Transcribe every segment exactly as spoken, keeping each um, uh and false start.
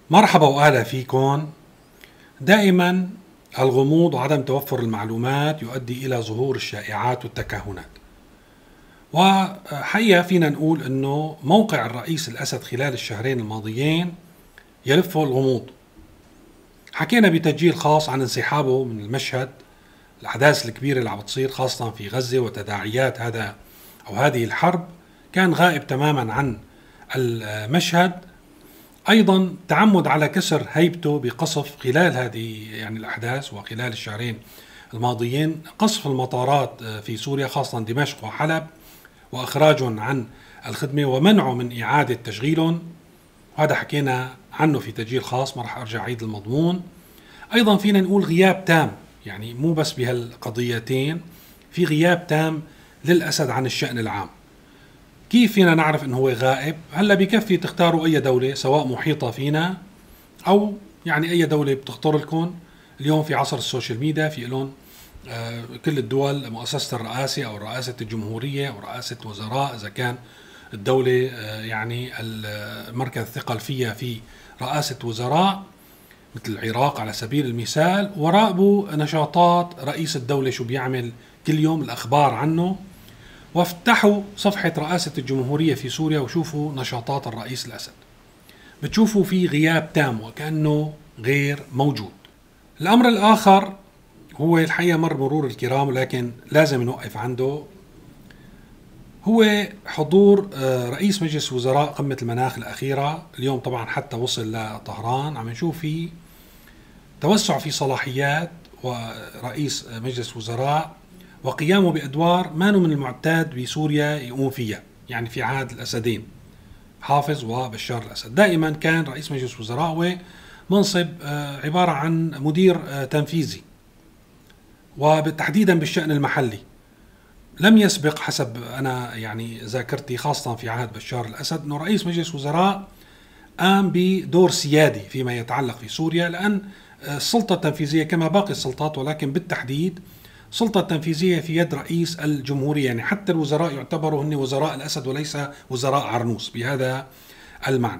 مرحبا وأهلا فيكم. دائما الغموض وعدم توفر المعلومات يؤدي إلى ظهور الشائعات والتكهنات، وحقيقة فينا نقول أنه موقع الرئيس الأسد خلال الشهرين الماضيين يلفه الغموض. حكينا بتسجيل خاص عن انسحابه من المشهد، الأحداث الكبيرة اللي عم بتصير خاصة في غزة وتداعيات هذا أو هذه الحرب، كان غائب تماما عن المشهد. أيضا تعمد على كسر هيبته بقصف خلال هذه يعني الأحداث وخلال الشهرين الماضيين، قصف المطارات في سوريا خاصة دمشق وحلب، وإخراجهم عن الخدمة ومنعه من إعادة تشغيلهم، وهذا حكينا عنه في تسجيل خاص، ما راح أرجع أعيد المضمون. أيضا فينا نقول غياب تام، يعني مو بس بهالقضيتين، في غياب تام للأسد عن الشأن العام. كيف فينا نعرف انه هو غائب؟ هلا بكفي تختاروا اي دولة سواء محيطة فينا او يعني اي دولة بتخطر لكم. اليوم في عصر السوشيال ميديا، في لهم آه كل الدول مؤسسة الرئاسة او رئاسة الجمهورية او رئاسة وزراء، اذا كان الدولة آه يعني المركز الثقل فيها في رئاسة وزراء مثل العراق على سبيل المثال، وراقبوا نشاطات رئيس الدولة شو بيعمل كل يوم، الاخبار عنه، وافتحوا صفحة رئاسة الجمهورية في سوريا وشوفوا نشاطات الرئيس الأسد، بتشوفوا في غياب تام وكأنه غير موجود. الأمر الآخر هو الحقيقة مر مرور الكرام ولكن لازم نوقف عنده، هو حضور رئيس مجلس وزراء قمة المناخ الأخيرة اليوم. طبعا حتى وصل لطهران عم نشوف في توسع في صلاحيات ورئيس مجلس وزراء وقيامه بأدوار ما من المعتاد بسوريا يقوم فيها، يعني في عهد الأسدين حافظ وبشار الأسد. دائما كان رئيس مجلس وزراء هو منصب عبارة عن مدير تنفيذي، وتحديدا بالشأن المحلي. لم يسبق حسب أنا يعني ذاكرتي خاصة في عهد بشار الأسد أنه رئيس مجلس وزراء قام بدور سيادي فيما يتعلق في سوريا، لأن السلطة التنفيذية كما باقي السلطات ولكن بالتحديد السلطة التنفيذية في يد رئيس الجمهورية، يعني حتى الوزراء يعتبروا هن وزراء الأسد وليس وزراء عرنوس بهذا المعنى.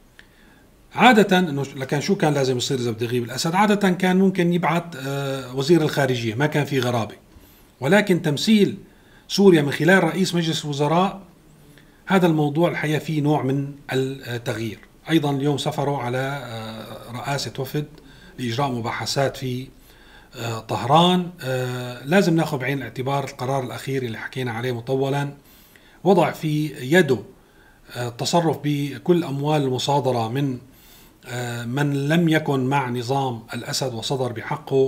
عادة انه لكن شو كان لازم يصير اذا بده يغيب الأسد؟ عادة كان ممكن يبعث وزير الخارجية، ما كان في غرابة، ولكن تمثيل سوريا من خلال رئيس مجلس الوزراء هذا الموضوع الحقيقة فيه نوع من التغيير. أيضا اليوم سفروا على رئاسة وفد لإجراء مباحثات في طهران. آه لازم ناخذ بعين الاعتبار القرار الأخير اللي حكينا عليه مطولا، وضع في يده آه التصرف بكل أموال المصادرة من آه من لم يكن مع نظام الأسد، وصدر بحقه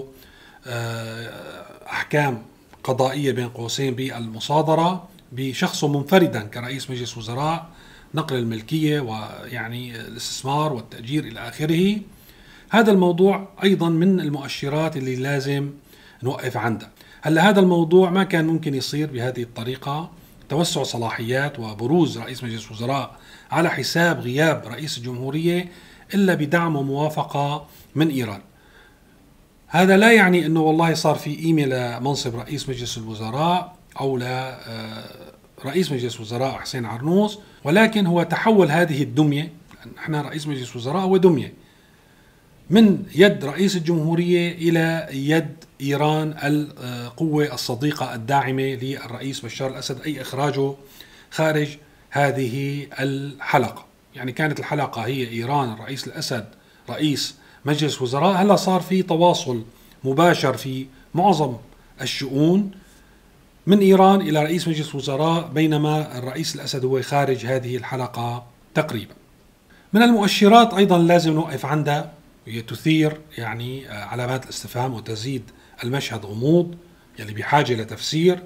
آه أحكام قضائية بين قوسين بالمصادرة بشخصه منفردا كرئيس مجلس وزراء، نقل الملكية ويعني الاستثمار والتأجير إلى آخره. هذا الموضوع أيضا من المؤشرات اللي لازم نوقف عندها. هلا هذا الموضوع ما كان ممكن يصير بهذه الطريقة، توسع صلاحيات وبروز رئيس مجلس وزراء على حساب غياب رئيس الجمهورية، إلا بدعم وموافقة من إيران. هذا لا يعني أنه والله صار في قيمة لمنصب رئيس مجلس الوزراء أو لرئيس مجلس وزراء حسين عرنوس، ولكن هو تحول هذه الدمية، احنا رئيس مجلس وزراء هو دمية، من يد رئيس الجمهورية إلى يد إيران القوة الصديقة الداعمة للرئيس بشار الأسد، أي إخراجه خارج هذه الحلقة. يعني كانت الحلقة هي إيران، الرئيس الأسد، رئيس مجلس وزراء، هلا صار في تواصل مباشر في معظم الشؤون من إيران إلى رئيس مجلس وزراء، بينما الرئيس الأسد هو خارج هذه الحلقة تقريبا. من المؤشرات أيضا لازم نوقف عندها، هي تثير يعني علامات الاستفهام وتزيد المشهد غموض يلي بحاجة لتفسير،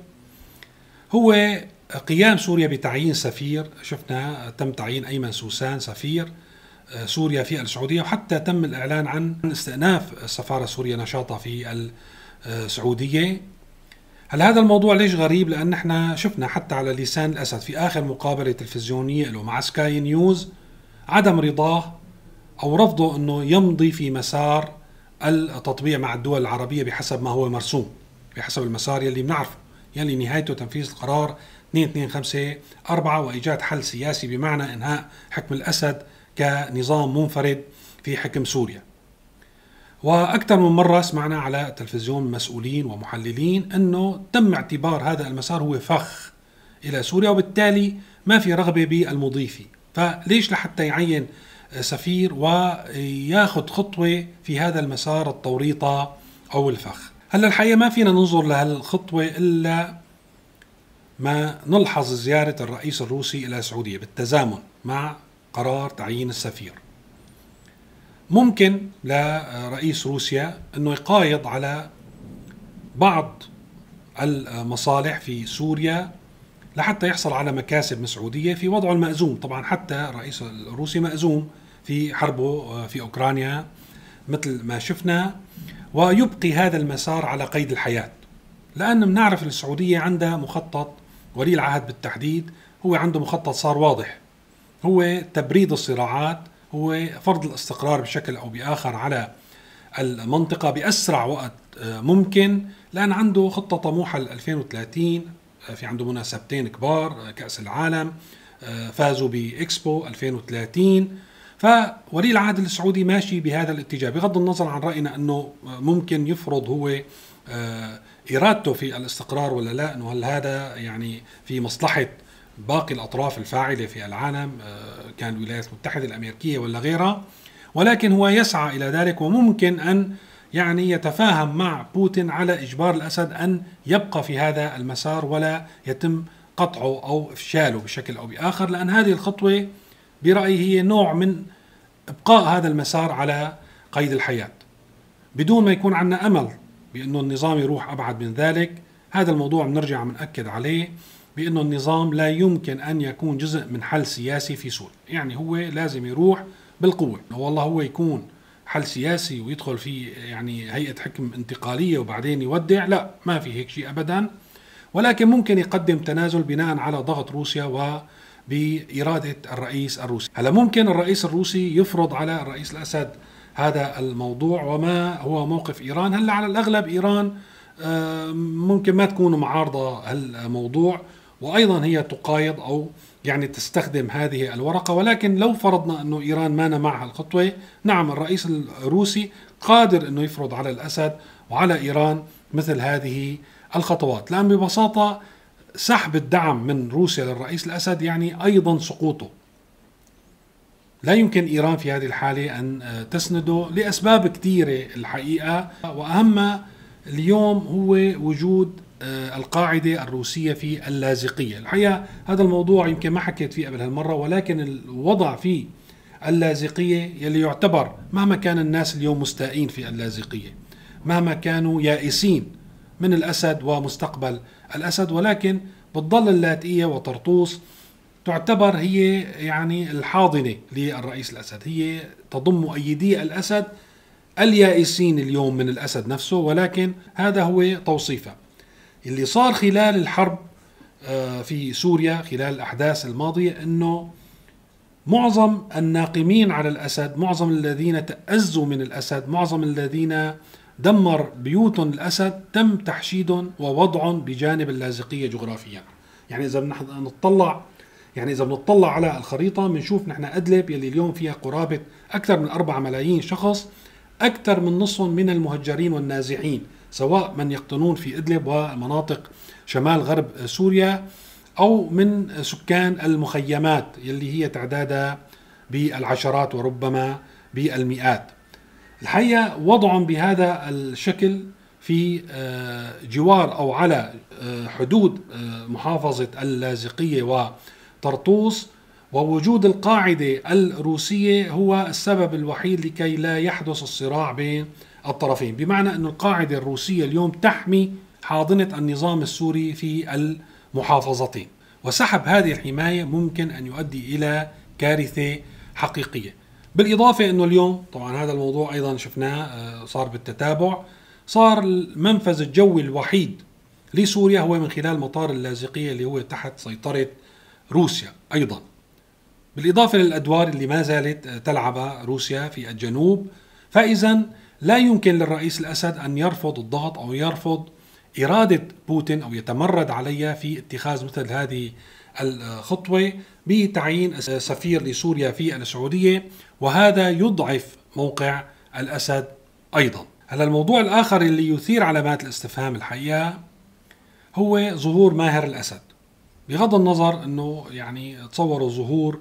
هو قيام سوريا بتعيين سفير. شفنا تم تعيين أيمن سوسان سفير سوريا في السعودية، وحتى تم الإعلان عن استئناف السفارة السورية نشاطها في السعودية. هل هذا الموضوع ليش غريب؟ لأن احنا شفنا حتى على لسان الأسد في آخر مقابلة تلفزيونية له مع سكاي نيوز عدم رضاه أو رفضه أنه يمضي في مسار التطبيع مع الدول العربية بحسب ما هو مرسوم، بحسب المسار يلي بنعرفه، يلي نهايته تنفيذ القرار اثنين اثنين خمسة أربعة وإيجاد حل سياسي بمعنى إنهاء حكم الأسد كنظام منفرد في حكم سوريا. وأكثر من مرة سمعنا على التلفزيون مسؤولين ومحللين أنه تم اعتبار هذا المسار هو فخ إلى سوريا، وبالتالي ما في رغبة بالمضي فيه. فليش لحتى يعين سفير وياخذ خطوة في هذا المسار التوريطة أو الفخ؟ هلا الحقيقة ما فينا ننظر لهالخطوة إلا ما نلحظ زيارة الرئيس الروسي إلى السعودية بالتزامن مع قرار تعيين السفير. ممكن لرئيس روسيا أنه يقايض على بعض المصالح في سوريا لحتى يحصل على مكاسب سعودية في وضعه المأزوم. طبعا حتى الرئيس الروسي مأزوم في حربه في أوكرانيا مثل ما شفنا، ويبقي هذا المسار على قيد الحياة، لأن بنعرف السعودية عندها مخطط، ولي العهد بالتحديد هو عنده مخطط صار واضح، هو تبريد الصراعات، هو فرض الاستقرار بشكل أو بآخر على المنطقة بأسرع وقت ممكن، لأن عنده خطة طموحة ل ألفين وثلاثين. في عنده مناسبتين كبار، كأس العالم، فازوا بإكسبو ألفين وثلاثين، فولي العهد السعودي ماشي بهذا الاتجاه، بغض النظر عن رأينا أنه ممكن يفرض هو إرادته في الاستقرار ولا لا، أنه هل هذا يعني في مصلحة باقي الأطراف الفاعلة في العالم، كان الولايات المتحدة الأمريكية ولا غيرها، ولكن هو يسعى إلى ذلك، وممكن أن يعني يتفاهم مع بوتين على إجبار الأسد أن يبقى في هذا المسار ولا يتم قطعه أو إفشاله بشكل أو بآخر، لأن هذه الخطوة برأيي هي نوع من إبقاء هذا المسار على قيد الحياة بدون ما يكون عندنا أمل بأنه النظام يروح أبعد من ذلك. هذا الموضوع بنرجع بنأكد عليه بأنه النظام لا يمكن أن يكون جزء من حل سياسي في سوريا، يعني هو لازم يروح بالقوة. والله هو يكون حل سياسي ويدخل في يعني هيئة حكم انتقالية وبعدين يودع، لا، ما في هيك شيء أبدا، ولكن ممكن يقدم تنازل بناء على ضغط روسيا وبإرادة الرئيس الروسي. هلا ممكن الرئيس الروسي يفرض على الرئيس الأسد هذا الموضوع، وما هو موقف إيران؟ هلا على الأغلب إيران ممكن ما تكون معارضة هالموضوع، وأيضا هي تقايض أو يعني تستخدم هذه الورقة، ولكن لو فرضنا أنه إيران ما مع الخطوة، نعم الرئيس الروسي قادر أنه يفرض على الأسد وعلى إيران مثل هذه الخطوات، لأن ببساطة سحب الدعم من روسيا للرئيس الأسد يعني أيضا سقوطه. لا يمكن إيران في هذه الحالة أن تسنده لأسباب كثيرة الحقيقة، وأهمها اليوم هو وجود القاعدة الروسية في اللاذقية. الحقيقة هذا الموضوع يمكن ما حكيت فيه قبل هالمرة، ولكن الوضع في اللاذقية يلي يعتبر مهما كان الناس اليوم مستائين في اللاذقية، مهما كانوا يائسين من الأسد ومستقبل الأسد، ولكن بتضل اللاذقية وطرطوس تعتبر هي يعني الحاضنة للرئيس الأسد، هي تضم مؤيدي الأسد اليائسين اليوم من الأسد نفسه، ولكن هذا هو توصيفه. اللي صار خلال الحرب في سوريا خلال الأحداث الماضية أنه معظم الناقمين على الأسد، معظم الذين تأذوا من الأسد، معظم الذين دمر بيوتهم الأسد تم تحشيدهم ووضعهم بجانب اللاذقية جغرافيا. يعني إذا بنطلع يعني إذا بنطلع على الخريطة بنشوف نحن أدلب يلي اليوم فيها قرابة أكثر من أربعة ملايين شخص، أكثر من نصف من المهجرين والنازحين، سواء من يقطنون في إدلب ومناطق شمال غرب سوريا أو من سكان المخيمات يلي هي تعدادها بالعشرات وربما بالمئات. الحقيقة وضعهم بهذا الشكل في جوار أو على حدود محافظة اللاذقية وطرطوس، ووجود القاعدة الروسية هو السبب الوحيد لكي لا يحدث الصراع بين الطرفين، بمعنى أن القاعدة الروسية اليوم تحمي حاضنة النظام السوري في المحافظتين، وسحب هذه الحماية ممكن أن يؤدي إلى كارثة حقيقية. بالإضافة أنه اليوم طبعا هذا الموضوع أيضا شفناه صار بالتتابع، صار المنفذ الجوي الوحيد لسوريا هو من خلال مطار اللاذقية اللي هو تحت سيطرة روسيا أيضا، بالإضافة للأدوار اللي ما زالت تلعبها روسيا في الجنوب. فإذا لا يمكن للرئيس الأسد أن يرفض الضغط أو يرفض إرادة بوتين أو يتمرد عليها في اتخاذ مثل هذه الخطوة بتعيين سفير لسوريا في السعودية، وهذا يضعف موقع الأسد أيضا. هلا الموضوع الآخر اللي يثير علامات الاستفهام الحقيقة هو ظهور ماهر الأسد. بغض النظر أنه يعني تصوروا ظهور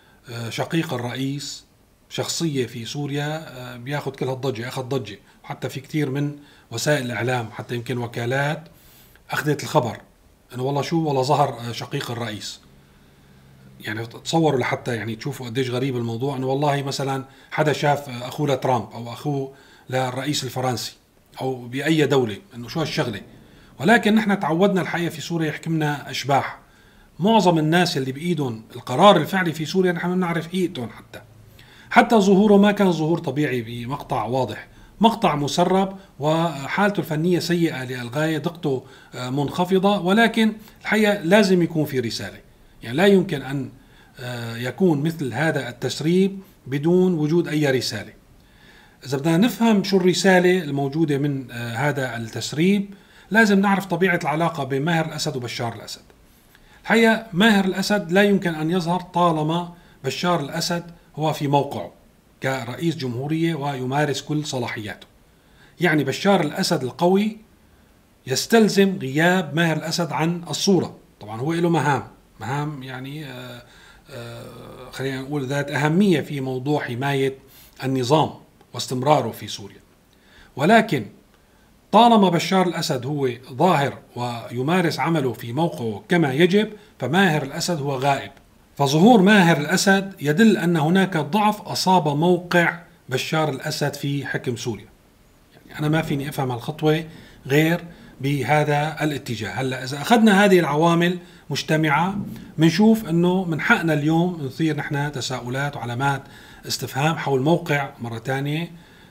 شقيق الرئيس، شخصية في سوريا بياخذ كل هالضجة، أخذ ضجة، وحتى في كتير من وسائل الإعلام حتى يمكن وكالات أخذت الخبر أنه والله شو والله ظهر شقيق الرئيس. يعني تصوروا لحتى يعني تشوفوا قديش غريب الموضوع، أنه والله مثلا حدا شاف أخوه لترامب أو أخوه للرئيس الفرنسي أو بأي دولة، أنه شو هالشغلة. ولكن نحن تعودنا الحقيقة في سوريا يحكمنا أشباح. معظم الناس اللي بإيدهم القرار الفعلي في سوريا نحن ما بنعرف حقيقتهم. حتى حتى ظهوره ما كان ظهور طبيعي بمقطع واضح، مقطع مسرب وحالته الفنية سيئة للغاية، دقته منخفضة، ولكن الحقيقة لازم يكون في رسالة. يعني لا يمكن أن يكون مثل هذا التسريب بدون وجود أي رسالة. إذا بدنا نفهم شو الرسالة الموجودة من هذا التسريب لازم نعرف طبيعة العلاقة بين ماهر الأسد وبشار الأسد. الحقيقة ماهر الأسد لا يمكن أن يظهر طالما بشار الأسد هو في موقعه كرئيس جمهورية ويمارس كل صلاحياته. يعني بشار الأسد القوي يستلزم غياب ماهر الأسد عن الصورة. طبعا هو له مهام مهام يعني آآ آآ خلينا نقول ذات أهمية في موضوع حماية النظام واستمراره في سوريا، ولكن طالما بشار الأسد هو ظاهر ويمارس عمله في موقعه كما يجب فماهر الأسد هو غائب. فظهور ماهر الأسد يدل أن هناك ضعف أصاب موقع بشار الأسد في حكم سوريا. يعني أنا ما فيني أفهم الخطوة غير بهذا الاتجاه. هلأ إذا أخذنا هذه العوامل مجتمعة منشوف أنه من حقنا اليوم نثير نحن تساؤلات وعلامات استفهام حول موقع مرة تانية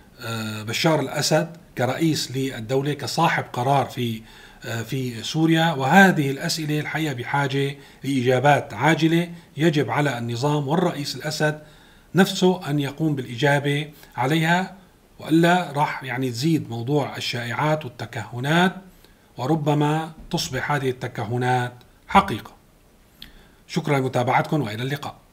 بشار الأسد كرئيس للدولة، كصاحب قرار في في سوريا. وهذه الأسئلة الحقيقة بحاجة لإجابات عاجلة، يجب على النظام والرئيس الأسد نفسه أن يقوم بالإجابة عليها، وإلا راح يعني تزيد موضوع الشائعات والتكهنات، وربما تصبح هذه التكهنات حقيقة. شكرا لمتابعتكم وإلى اللقاء.